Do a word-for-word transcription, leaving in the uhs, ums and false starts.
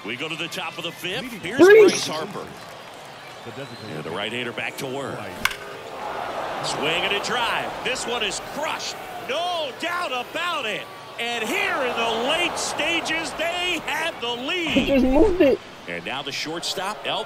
We go to the top of the fifth. Here's Bryce. Bryce Harper. Yeah, the right-hander back to work. Swing and a drive. This one is crushed. No doubt about it. And here in the late stages, they have the lead. He just moved it. And now the shortstop, El